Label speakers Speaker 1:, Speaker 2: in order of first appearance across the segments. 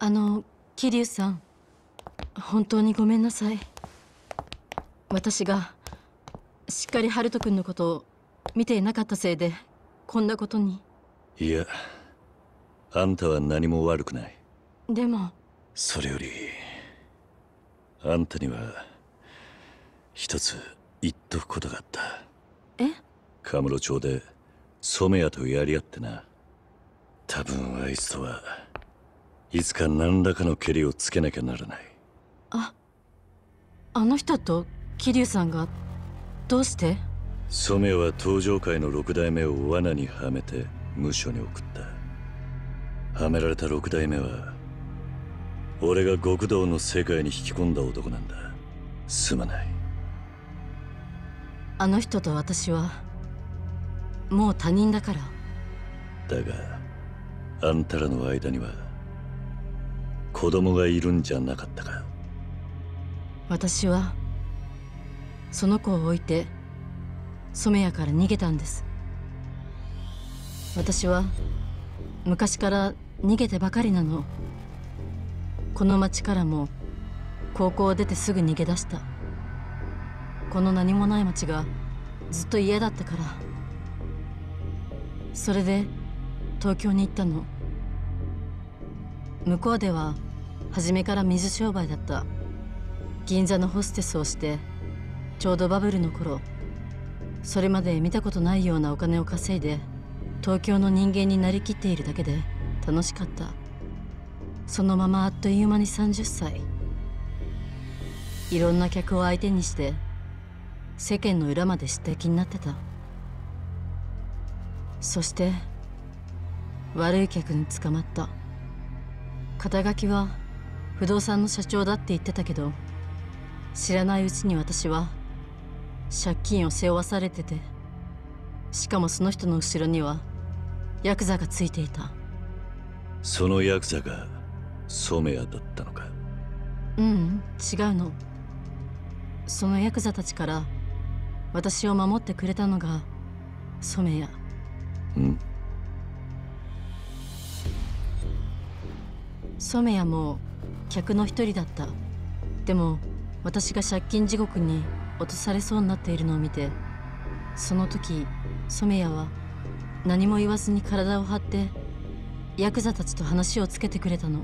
Speaker 1: 桐生さん、本当にごめんなさい。私がしっかり春人君のことを見ていなかったせいでこんなことに。
Speaker 2: いや、あんたは何も悪くない。
Speaker 1: でも
Speaker 2: それよりあんたには一つ言っとくことがあった。
Speaker 1: え？
Speaker 2: カムロ町で染谷とやり合ってな。多分あいつとはいつか何らかのケリをつけなきゃならない。
Speaker 1: あの人と桐生さんがどうして？
Speaker 2: 染谷は東上界の六代目を罠にはめて無所に送った。はめられた六代目は俺が極道の世界に引き込んだ男なんだ。すまない。
Speaker 1: あの人と私はもう他人だから。
Speaker 2: だがあんたらの間には子供がいるんじゃなかったか？
Speaker 1: 私はその子を置いて染谷から逃げたんです。私は昔から逃げてばかりなの。この町からも高校を出てすぐ逃げ出した。この何もない町がずっと嫌だったから。それで東京に行ったの。向こうでは初めから水商売だった。銀座のホステスをしてちょうどバブルの頃、それまで見たことないようなお金を稼いで東京の人間になりきっているだけで楽しかった。そのままあっという間に30歳。いろんな客を相手にして世間の裏まで知った気になってた。そして悪い客に捕まった。肩書きは不動産の社長だって言ってたけど、知らないうちに私は借金を背負わされてて、しかもその人の後ろにはヤクザがついていた。
Speaker 2: そのヤクザが染谷だったのか？
Speaker 1: ううん、違うの。そのヤクザたちから私を守ってくれたのが染谷。染谷も客の一人だった。でも私が借金地獄に落とされそうになっているのを見て、その時染谷は何も言わずに体を張ってヤクザたちと話をつけてくれたの。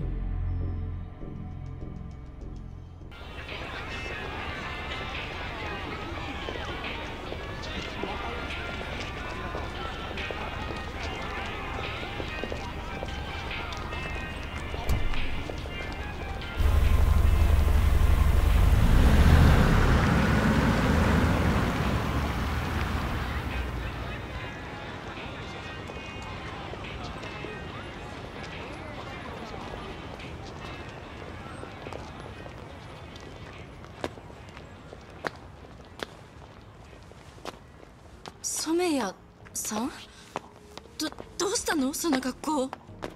Speaker 1: 染谷さん？どうしたのその格好。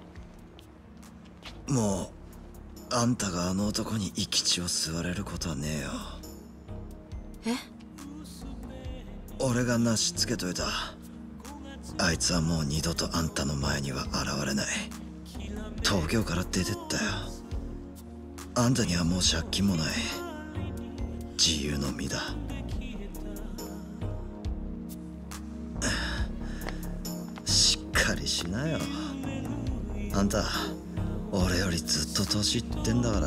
Speaker 3: もうあんたがあの男に生き血を吸われることはねえよ。
Speaker 1: え？
Speaker 3: 俺がなしつけといた。あいつはもう二度とあんたの前には現れない。東京から出てったよ。あんたにはもう借金もない。自由の身だ。しっかりしなよ。あんた俺よりずっと年いってんだから。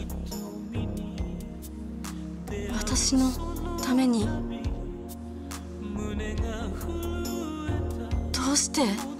Speaker 1: 私のために？どうして？